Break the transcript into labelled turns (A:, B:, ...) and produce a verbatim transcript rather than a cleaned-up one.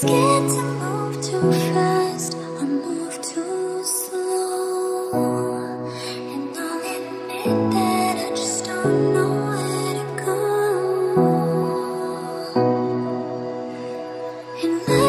A: scared to move too fast or move too slow. And I'll admit that I just don't know where to go. And I